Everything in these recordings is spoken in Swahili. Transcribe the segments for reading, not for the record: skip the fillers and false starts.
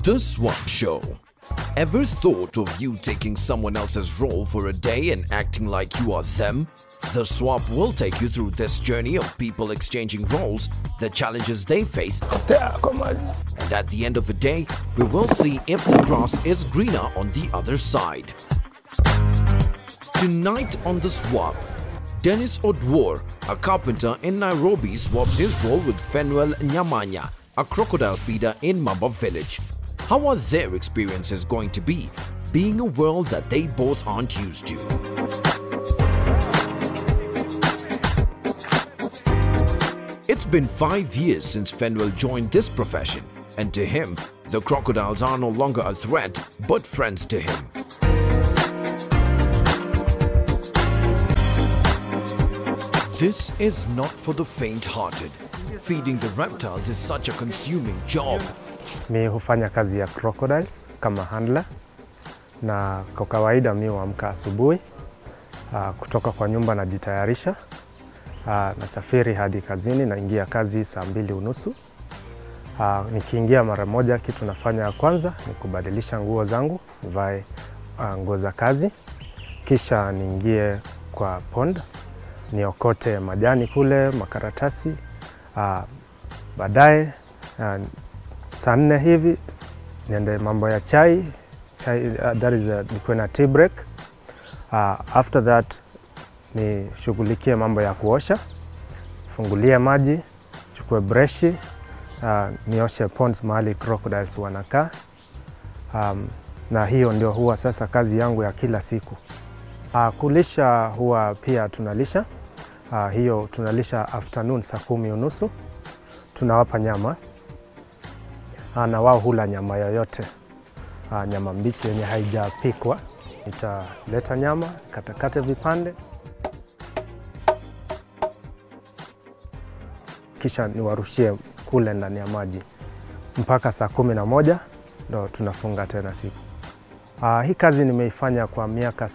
The Swap Show. Ever thought of you taking someone else's role for a day and acting like you are them? The Swap will take you through this journey of people exchanging roles, the challenges they face, and at the end of the day, we will see if the grass is greener on the other side. Tonight on The Swap, Dennis Odwor, a carpenter in Nairobi, swaps his role with Phanuel Nyamanya, a crocodile feeder in Mamba village. How are their experiences going to be, being a world that they both aren't used to? It's been 5 years since Phanuel joined this profession, and to him, the crocodiles are no longer a threat, but friends to him. This is not for the faint-hearted. Feeding the reptiles is such a consuming job. Mi hufanya kazi ya crocodiles kama handler, na kwa kawaida mi huamka asubuhi, kutoka kwa nyumba najitayarisha, nasafiri hadi kazini, naingia kazi saa 2:30. Nikiingia mara moja, kitu nafanya ya kwanza ni kubadilisha nguo zangu, nivae nguo za kazi, kisha niingie kwa pond, niokote majani kule, makaratasi. Baadaye saa 4 hivi niende mambo ya chai, that is nikuwe na tea break. After that nishughulikie mambo ya kuosha, fungulie maji, chukue brushi, nioshe ponds mahali crocodiles wanakaa. Na hiyo ndio huwa sasa kazi yangu ya kila siku. Kulisha huwa pia tunalisha. Hiyo tunalisha afternoon saa 10:30. Tunawapa nyama, na wao hula nyama yoyote, nyama mbichi yenye haijapikwa. Nitaleta nyama, katakate vipande, kisha niwarushie kule ndani ya maji mpaka saa 11 ndo tunafunga tena siku. Hii kazi nimeifanya kwa miaka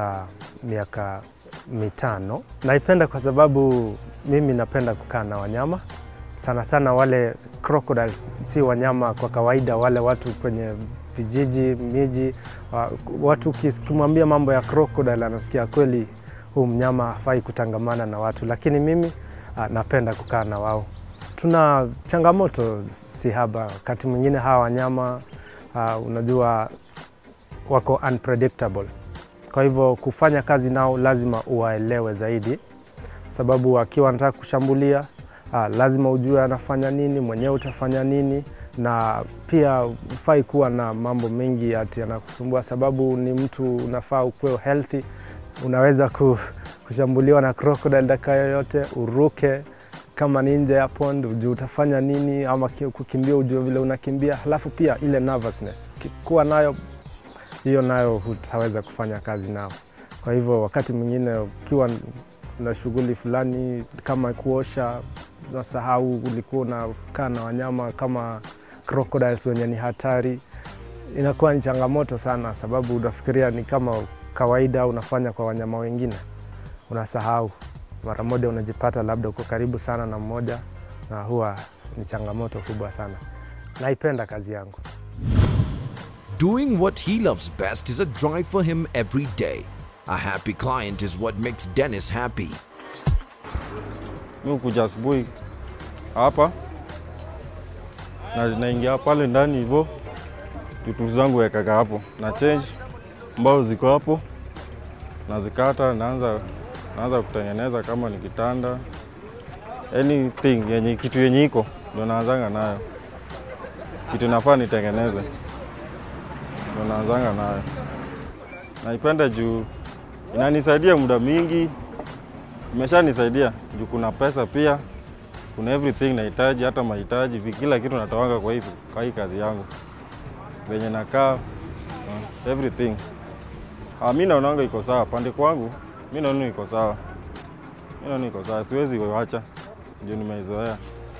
5. Naipenda kwa sababu mimi napenda kukaa na wanyama. Sana sana wale crocodiles si wanyama kwa kawaida, wale watu kwenye vijiji, miji, watu kimwambia mambo ya crocodile anasikia kweli huu mnyama hafai kutangamana na watu, lakini mimi napenda kukaa na wao. Tuna changamoto si haba, wakati mwingine hawa wanyama unajua wako unpredictable. Kwa hivyo kufanya kazi nao lazima uwaelewe zaidi, sababu wakiwa wanataka kushambulia, lazima ujue anafanya nini, mwenyewe utafanya nini, na pia ufai kuwa na mambo mengi ati yanakusumbua, sababu ni mtu unafaa ukuwe healthy. Unaweza kushambuliwa na crocodile dakika yoyote, uruke kama ni nje ya pond, ujue utafanya nini, ama kukimbia ujue vile unakimbia. Halafu pia ile nervousness, ukikuwa nayo, hiyo nayo hutaweza kufanya kazi nao. Kwa hivyo wakati mwingine ukiwa na shughuli fulani kama kuosha, unasahau ulikuwa unakaa na wanyama kama crocodiles wenye ni hatari. Inakuwa ni changamoto sana, sababu unafikiria ni kama kawaida unafanya kwa wanyama wengine. Unasahau mara moja, unajipata labda uko karibu sana na mmoja, na huwa ni changamoto kubwa sana. Naipenda kazi yangu. Doing what he loves best is a drive for him every day. A happy client is what makes Dennis happy. Mimi kuja asubuhi hapa na naingia pale ndani hivyo, vitu zangu weka hapo na change mbao ziko hapo, na zikata, naanza kutengeneza kama ni kitanda, anything yenye kitu yenye iko ndio naanzanga nayo. Kitu nafaa nitengeneze ndio naanzanga nayo. Naipenda juu inanisaidia muda mingi, imeshanisaidia juu kuna pesa pia, kuna everything nahitaji, hata mahitaji, kila kitu natawanga kwa hii kazi yangu. Venye nakaa, everything. Mimi naonanga iko sawa pande kwangu, mimi naona iko sawa. Siwezi kuacha juu nimeizoea.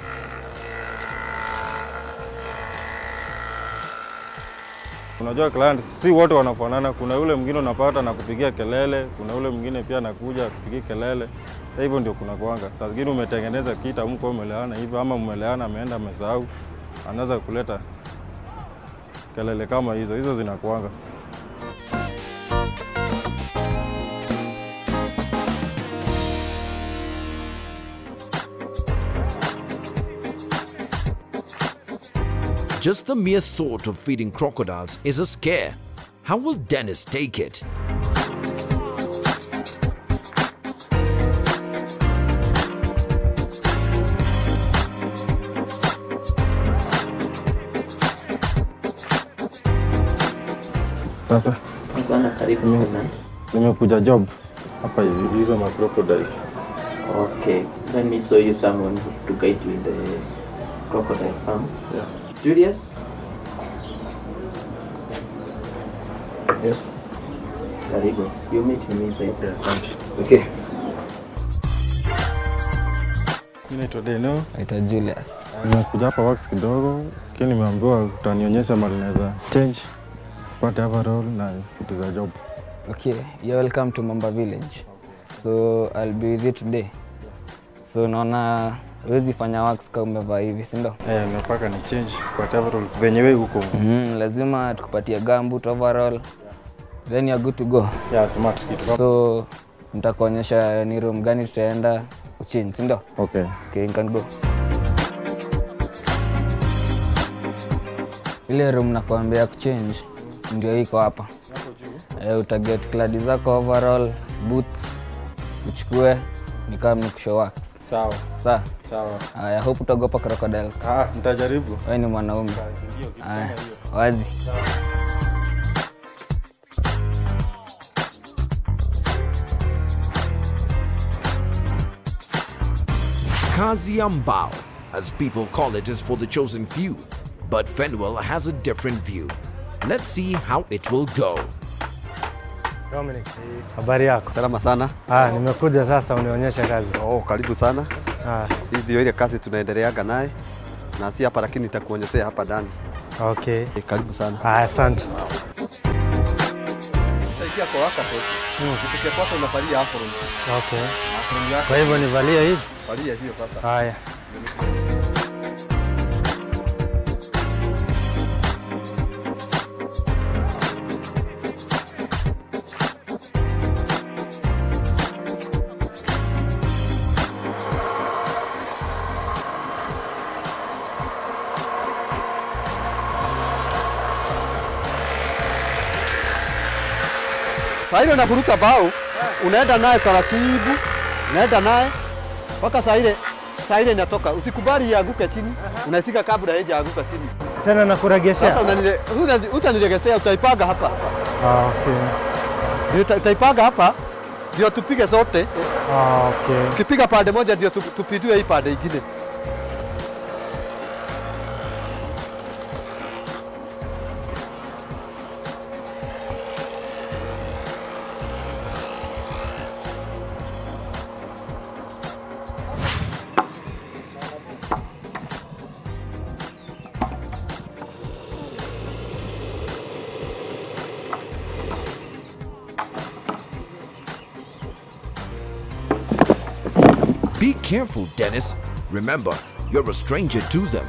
Unajua client si wote wanafanana. Kuna yule mwingine unapata na kupigia kelele, kuna yule mwingine pia anakuja kupigia kelele. Hivyo ndio kuna kuanga. Sasa zingine umetengeneza kita mko umeleana hivyo, ama umeleana ameenda amesahau, anaweza kuleta kelele kama hizo zinakuanga. Just the mere thought of feeding crocodiles is a scare. How will Dennis take it? Sasa karibu sana. Nimekuja job hapa hizo ma crocodiles. Okay, let me show you someone to guide you in the crocodile farm. Yeah. Julius? Yes. Karibu. You meet him inside. Yes, asante. Okay. Mimi naitwa Deno. Naitwa Julius. Nimekuja hapa works kidogo, lakini nimeambiwa utanionyesha mali naweza change pate overall na vitu za job. Okay, you're welcome to Mamba Village. So I'll be with you today. So naona huwezi fanya works kama umevaa hivi, si ndio? Nimepaka ni change pate overall venye wewe huko. Lazima tukupatie gumboot overall. Then you're good to go. Yeah, smart kit. So nitakuonyesha ni room gani tutaenda uchini, si ndio? Okay. Okay, you can go. Ile room nakwambia kuchange ndio iko hapa. Utaget clad zako overall, boots, uchukue ni kama nikushow wax. Sawa. Sawa. Sawa. I hope utagopa crocodiles. Nitajaribu. Wewe ni mwanaume. Wazi. Kazi ya mbao, as people call it, is for the chosen few. But Fenwell has a different view. Let's see how it will go. Dominic, habari yako? Salama sana. Nimekuja sasa unionyeshe kazi. Karibu sana. Hii ndio ile kazi tunaendeleaga naye. Na si hapa lakini nitakuonyeshea hapa ndani. Okay. Karibu sana. Asante. Saidia kwa waka tu. Kitu cha kwanza unavalia apron. Okay. Kwa hivyo nivalie hivi? Valia hiyo sasa. Haya. Sasa ile unaburuka bao, unaenda naye taratibu, unaenda naye mpaka saa ile inatoka. Usikubali ianguke chini, unaisika kabla haijaanguka chini. Tena nakuregeshea. Sasa utaniregeshea, utaipanga hapa. Okay. Utaipanga hapa ndio tupige zote. Okay. Ukipiga pande moja ndio tupindue hii pande nyingine. Be careful, Dennis. Remember, you're a stranger to them.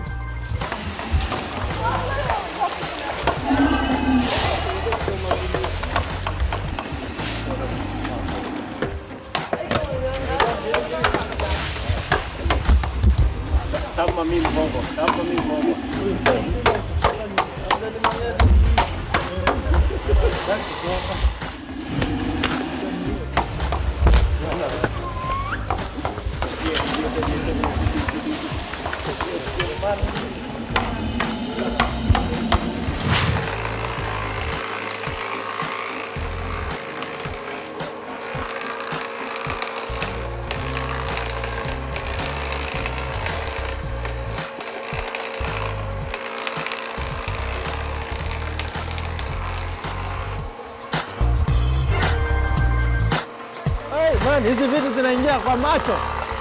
Man, hizi vitu zinaingia kwa macho.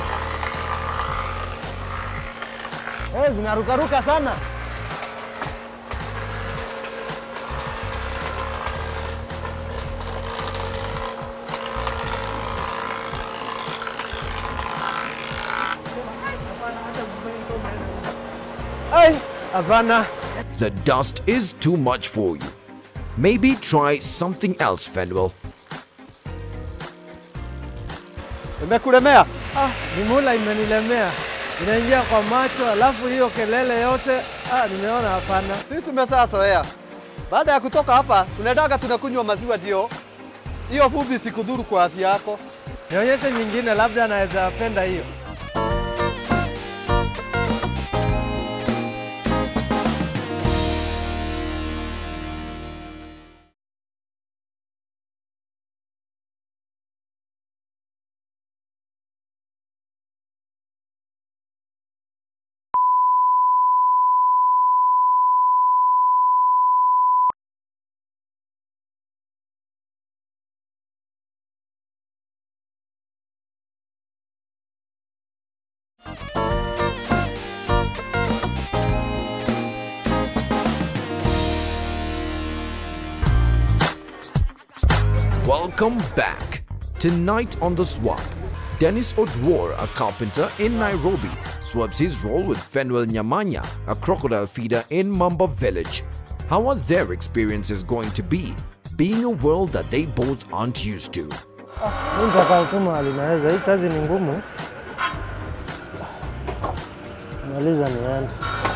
Zinarukaruka sana. Hapana. The dust is too much for you. Maybe try something else, Fenwell. Imekulemea? Mimula imenilemea. Inaingia kwa macho, alafu hiyo kelele yote, nimeona hapana. Sisi tumeshazoea. Baada ya kutoka hapa, tunataka tunakunywa maziwa ndio. Hiyo fupi sikudhuru kwa afya yako. Nionyeshe nyingine, labda anaweza penda hiyo. Welcome back. Tonight on The Swap, Dennis Odwor, a carpenter in Nairobi, swaps his role with Fenwell Nyamanya, a crocodile feeder in Mamba Village. How are their experiences going to be, being a world that they both aren't used to? Nitakatuma alinaweza, hii kazi ni ngumu. Maliza niende.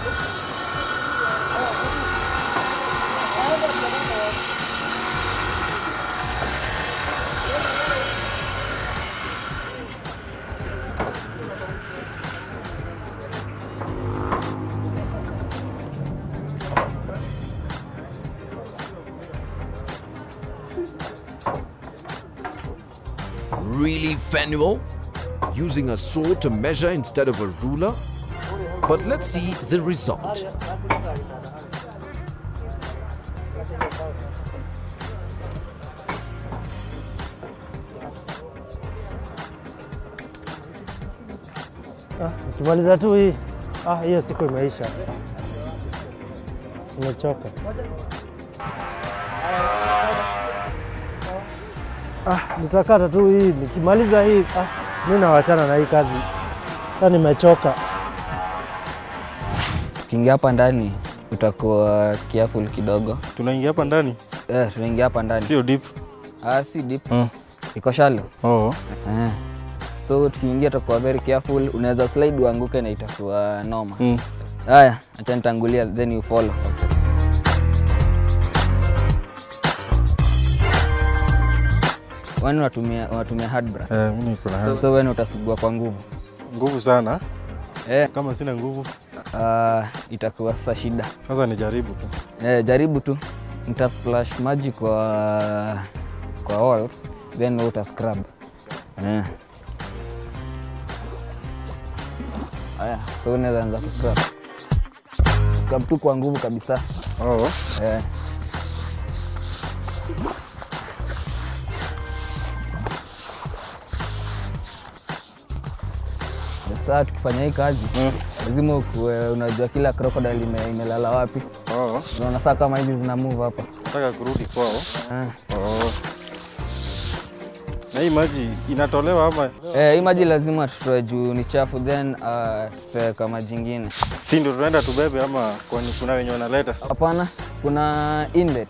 Really, Fenwell? Using a saw to measure instead of a ruler? But let's see the result. Ukimaliza tu hii, hiyo siku imeisha. Nimechoka. Nitakata tu hii, nikimaliza hii, mimi nawachana na hii kazi. Sasa nimechoka. Ukiingia hapa ndani utakuwa careful kidogo. Tunaingia hapa ndani? Tunaingia hapa ndani. Sio deep? Si deep. Iko shallow. So tukiingia tutakuwa very careful, unaweza slide uanguke na itakuwa noma. Haya, acha nitangulia then you follow. Wani unatumia hard brush. Mimi niko na hard. So wewe utasugua kwa nguvu. Nguvu sana? Kama sina nguvu itakuwa sasa shida. Sasa nijaribu tu. Jaribu tu. Nita splash maji kwa walls then uta scrub. Haya, so unaweza anza kuscrub. Scrub tu kwa nguvu kabisa. Sasa tukifanya hii kazi, lazima unajua kila crocodile imelala wapi. Unaona saa kama hizi zina move hapa. Nataka kurudi kwao. Na hii maji inatolewa ama? Hii maji lazima tutoe juu ni chafu, then tutaweka maji ingine. Si ndio tunaenda tubebe ama kuna wenye wanaleta? Hapana, kuna inlet.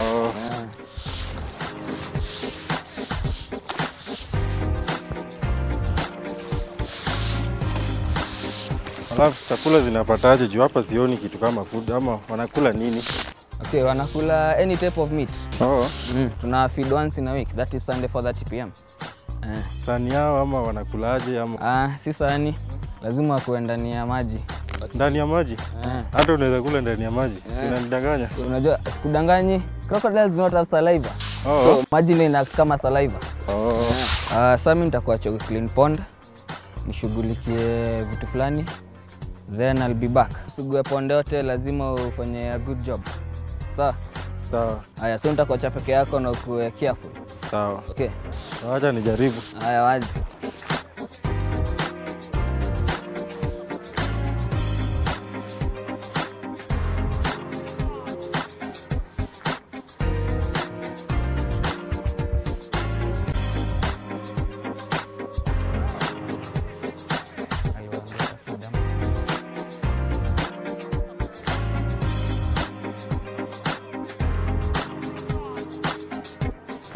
Alafu chakula zinapataje juu hapa sioni kitu kama food ama wanakula nini? Okay, wanakula any type of meat. Tuna feed once in a week, that is Sunday 4:30 p.m. Sani yao ama wanakulaje ama? Si sani, lazima kuwe ndani ya maji. Ndani ya maji? Hata unaweza kula ndani ya maji? Sinanidanganya? Unajua, sikudanganyi, crocodiles do not have saliva. So maji ndio ina kama saliva. Sasa mimi nitakuacha clean pond, nishughulikie vitu fulani, then I'll be back. Sugue ponde yote lazima ufanye a good job. Sawa? Haya, so nitakuacha peke yako na ukuwe careful. Sawa. Okay. Acha nijaribu. Haya, waje.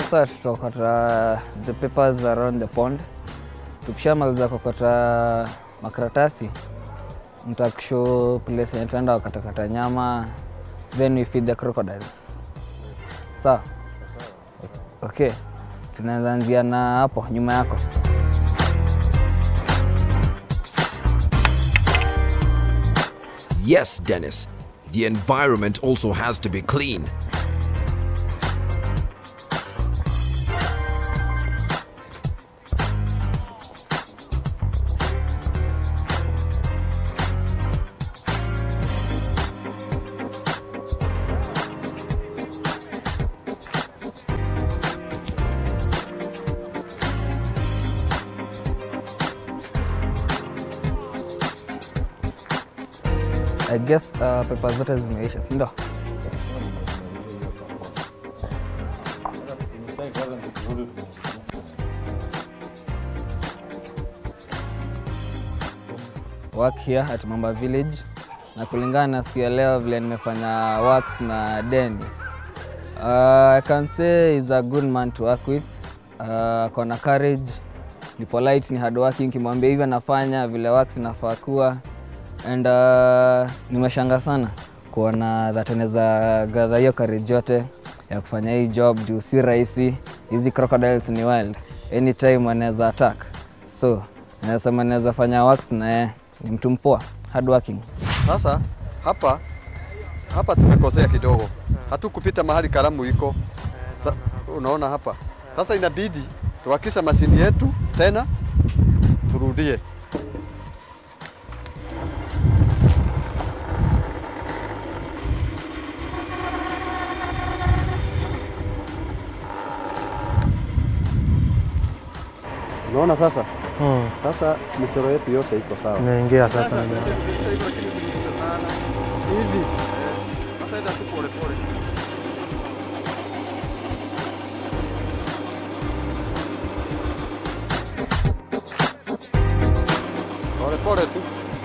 Sasa tutakata the papers around the pond. Tukishamaliza kukata makaratasi, mtakushow place yenye tunaenda wakatakata nyama, then we feed the crocodiles. Sawa? Okay. Tunaanzia na hapo nyuma yako. Yes, Dennis. The environment also has to be clean. I guess papers zote zimeisha, si ndio? Work here at Mamba Village, na kulingana na siku ya leo vile nimefanya works na Dennis. I can say he's a good man to work with. Kona courage, ni polite, ni hardworking, kimwambia hivyo anafanya vile works inafaa kuwa. And nimeshanga sana kuona that anaweza gather hiyo courage yote ya kufanya hii job juu si rahisi. Hizi crocodiles ni wild, anytime anaweza attack. So nasema anaweza fanya works na ni mtu mpoa, hardworking. Sasa hapa tumekosea kidogo, hatukupita mahali kalamu iko. Unaona hapa sasa, inabidi tuhakisha mashini yetu tena turudie. Unaona sasa? Sasa michoro yetu yote iko sawa. Naingia sasa. Hivi. Sasa enda pole pole. Pole pole tu.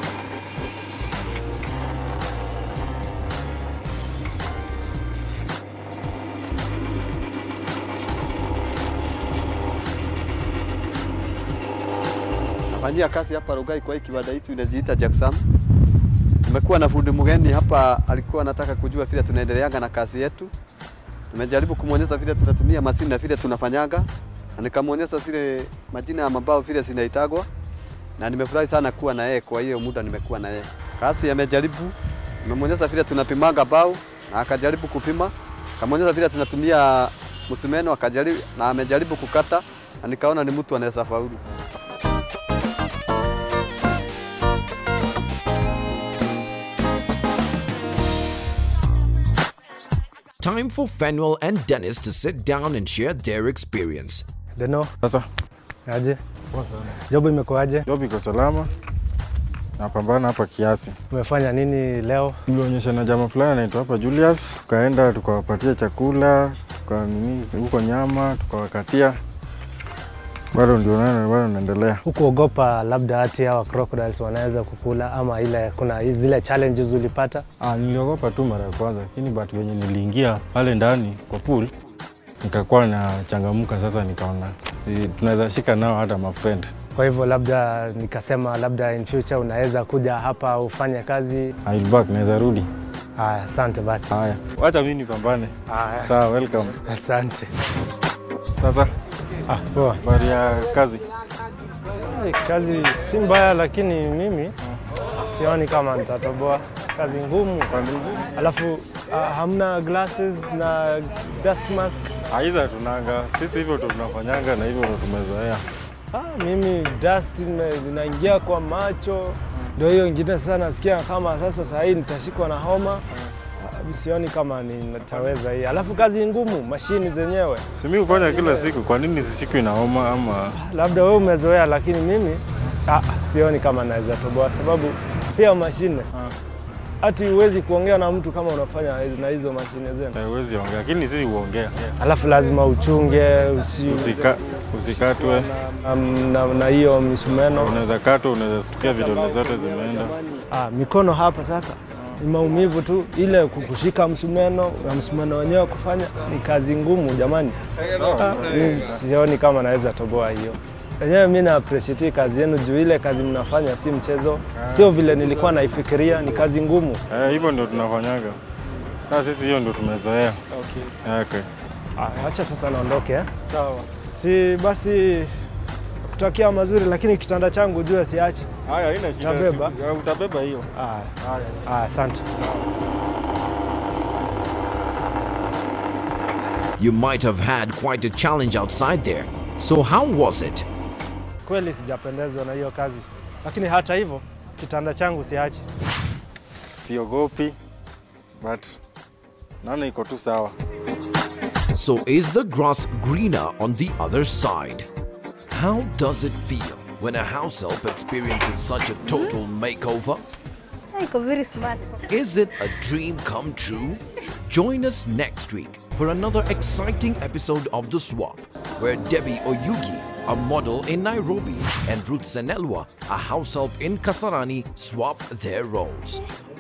Nafanyia kazi hapa Rugai kwa hii kiwanda yetu inajiita Jackson. Tumekuwa na fundi mgeni hapa, alikuwa anataka kujua vile tunaendeleanga na kazi yetu. Tumejaribu kumuonyesha vile tunatumia mashine na vile tunafanyaga. Na nikamuonyesha zile majina ya mabao vile zinaitagwa. Na nimefurahi sana kuwa na yeye, kwa hiyo muda nimekuwa na yeye. Kazi amejaribu, nimemuonyesha vile tunapimaga bao na akajaribu kupima. Kamuonyesha vile tunatumia msumeno akajaribu na amejaribu kukata, na nikaona ni mtu anaweza faulu. Time for Fanuel and Dennis to sit down and share their experience. Deno, Sasa aje? Job imekuaje? job iko salama. Napambana hapa kiasi. Umefanya nini leo? Tulionyesha na jamaa fulani anaitwa hapa Julius, tukaenda tukawapatia chakula, huko nyama, tukawakatia. Bado ndio bado naendelea. Hukuogopa labda hati hawa crocodiles wanaweza kukula, ama ile kuna zile challenges ulipata? Niliogopa tu mara ya kwanza, lakini but wenye niliingia pale ndani kwa pool nikakuwa na changamuka. Sasa nikaona tunaweza shika nao hata ma friend. Kwa hivyo labda nikasema labda in future unaweza kuja hapa ufanye kazi. I'll back, naweza rudi. Haya, asante basi. Haya, wacha mimi nipambane. Sawa, welcome. Asante. Sasa poa. bari ya kazi. Kazi si mbaya, lakini mimi sioni kama nitatoboa. Kazi ngumu. Alafu hamna glasses na dust mask. Aiza tunanga, sisi hivyo tunafanyanga na hivyo tumezoea. Mimi dust inaingia kwa macho. Ndio hiyo ingine sasa nasikia kama sasa hii nitashikwa na homa. Sioni kama nitaweza hii. Alafu kazi ngumu, mashini zenyewe. Si mimi hufanya kila siku, kwa nini sishikwi na homa ama? Labda wewe umezoea, lakini mimi sioni kama naweza toboa, sababu pia mashine. Hati huwezi kuongea na mtu kama unafanya na hizo mashine zenu. Huwezi ongea, lakini sisi huongea. Alafu lazima uchunge, usikatwe na hiyo misumeno. Unaweza katwa, unaweza stukia vidole zote zimeenda. Mikono hapa sasa ni maumivu tu, ile kukushika msumeno na msumeno wenyewe kufanya ni kazi ngumu jamani. Sioni kama naweza toboa hiyo. Yenyewe mimi na appreciate kazi yenu juu ile kazi mnafanya si mchezo. Sio vile nilikuwa naifikiria, ni kazi ngumu. Hivyo ndio tunafanyaga. Sasa sisi hiyo ndio tumezoea. Okay. Acha sasa naondoke Sawa. Si basi kutakia mazuri, lakini kitanda changu jua siache. Haya, haina shida. Utabeba hiyo. Asante. You might have had quite a challenge outside there. So how was it? Kweli sijapendezwa na hiyo kazi, lakini hata hivyo kitanda changu siache. Siogopi, but naona iko tu sawa. So is the grass greener on the other side? How does it feel when a house help experiences such a total makeover? Iko very smart. Is it a dream come true? Join us next week for another exciting episode of The Swap, where Debbie Oyugi, a model in Nairobi, and Ruth Senelwa, a house help in Kasarani, swap their roles.